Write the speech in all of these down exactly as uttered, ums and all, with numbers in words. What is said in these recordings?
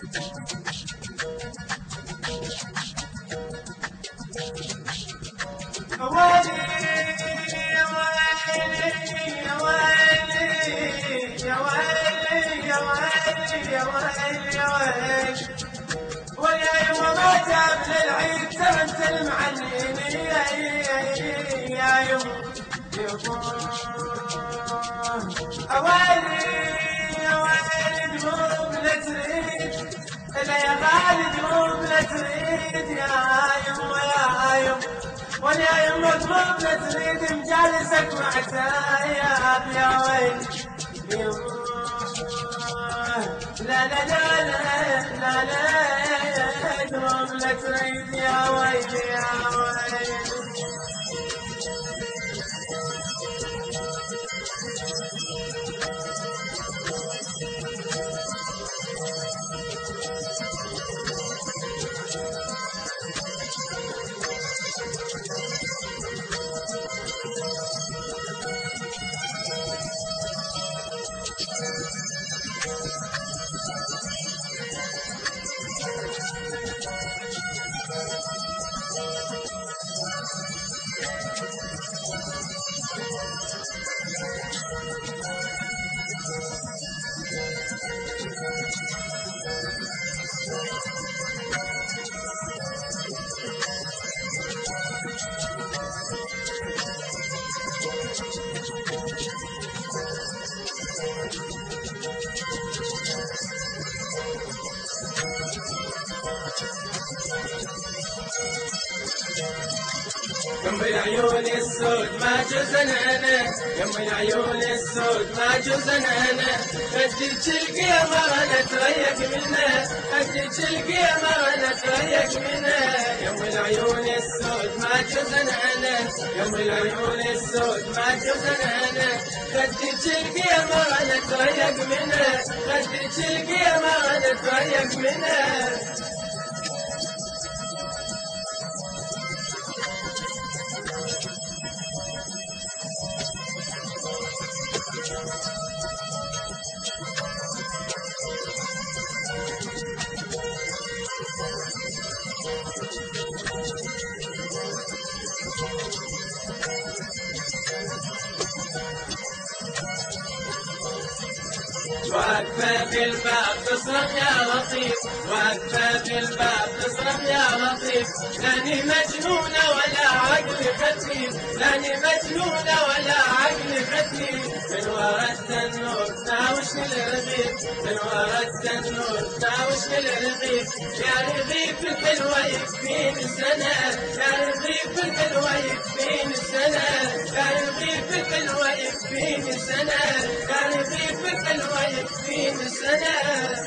ويلي يا ويلي يا ويلي يا ويلي يا ويلي يا ويلي يا ويلي ويا يما ما جاب للعيد ترنت المعنين يا يا يما ويلي يا ويلي دموم لا تريد لا يا غالي دموم لا تريد يا يما يا يما ويا يما دموم لا تريد مجالسك معتايا يا ويلي لا لا لا لا لا لا دموم لا تريد يا ويلي يا ويلي يم العيون السود ما جزنانا يم العيون السود ما جزنانا خدك القمر انا تريق منه خدك القمر انا تريق منه يم العيون السود ما جزنانا يم العيون السود ما جزنانا خدك القمر انا تريق منه خدك القمر انا تريق منه واقفة في الباب تصرخ يا لطيف واقفة في الباب تصرخ يا لطيف لاني مجنونة ولا عقل خفيف لاني مجنونة ولا عقل خفيف من ورا التنور تناوشني الرغيف من ورا التنور تناوشني الرغيف يا رغيف الحلوة يكفيني سنة يا رغيف الحلوة يكفيني سنة يا رغيف الحلوة يكفيني سنة يا رغيف الحلوة يكفيني سنة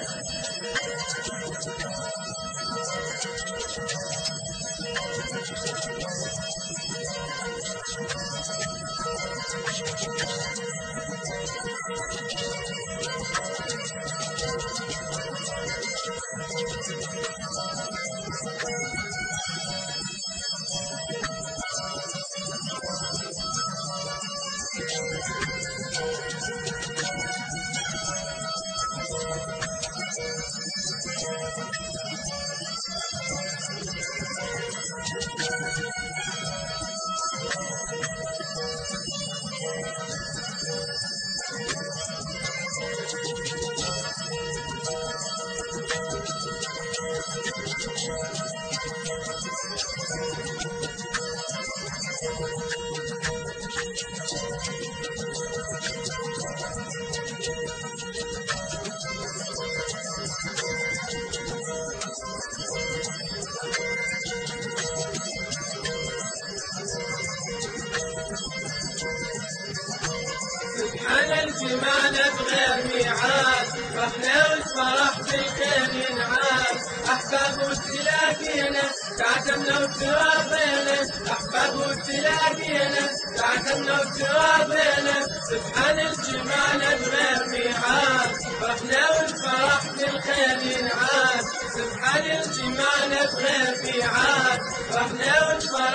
اجتمعنا بغير ميعاد رحنا والفرح بالخير ينعاد احباب وتلاقينا تعتمنا وتراضينا احباب وتلاقينا تعتمنا وتراضينا سبحان اجتمعنا بغير ميعاد رحنا والفرح بالخير ينعاد سبحان اجتمعنا بغير ميعاد رحنا والفرح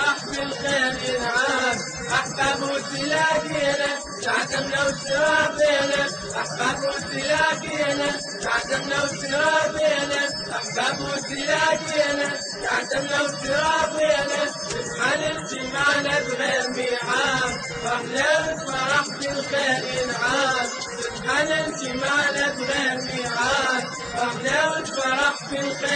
الخير ينعاد. أحباب وتلاقينا تعزمنا وتراضينا، أحباب وتلاقينا تعزمنا وتراضينا، أحباب وتلاقينا تعزمنا وتراضينا. سبحان اجتماعنا بغير ميعاد، فرحنا بفرح بالخير ينعاد. سبحان اجتماعنا بغير ميعاد، فرحنا بفرح بالخير